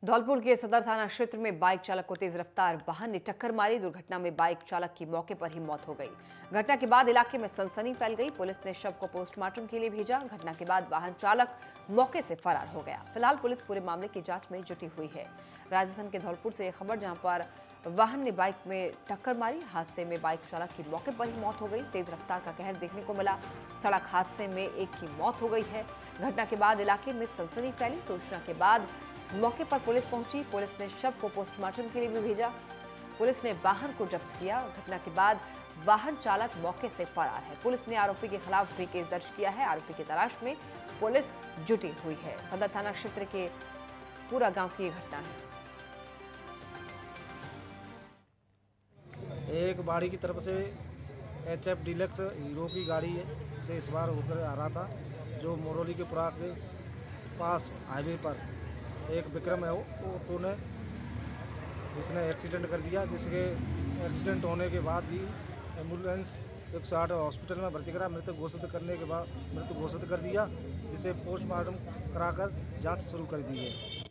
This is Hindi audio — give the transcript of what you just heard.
धौलपुर के सदर थाना क्षेत्र में बाइक चालक को तेज रफ्तार वाहन ने टक्कर मारी। दुर्घटना में बाइक चालक की मौके पर ही मौत हो गई। घटना के बाद इलाके में सनसनी फैल गई। पुलिस ने शव को पोस्टमार्टम के लिए भेजा। घटना के बाद वाहन चालक मौके से फरार हो गया। फिलहाल पुलिस पूरे मामले की जांच में जुटी हुई है। राजस्थान के धौलपुर से यह खबर, जहां पर वाहन ने बाइक में टक्कर मारी। हादसे में बाइक चालक की मौके पर ही मौत हो गई। तेज रफ्तार का कहर देखने को मिला। सड़क हादसे में एक की मौत हो गई है। घटना के बाद इलाके में सनसनी फैली। सूचना के बाद मौके पर पुलिस पहुंची। पुलिस ने शव को पोस्टमार्टम के लिए भी भेजा। पुलिस ने वाहन को जब्त किया। घटना के बाद वाहन चालक मौके से फरार है। पुलिस ने आरोपी के खिलाफ भी केस दर्ज किया है। आरोपी की तलाश में पुलिस जुटी हुई है। सदर थाना क्षेत्र के पूरा गांव की घटना है। एक बाड़ी की तरफ से HF डीलक्स हीरो की गाड़ी है से इस बार होकर आ रहा था, जो मोरोली के पुरा के पास हाईवे पर एक विक्रम है वो ऑटो ने जिसने एक्सीडेंट कर दिया। जिसके एक्सीडेंट होने के बाद भी एम्बुलेंस 108 हॉस्पिटल में भर्ती करा। मृत घोषित करने के बाद मृत घोषित कर दिया, जिसे पोस्टमार्टम कराकर जांच शुरू कर दी है।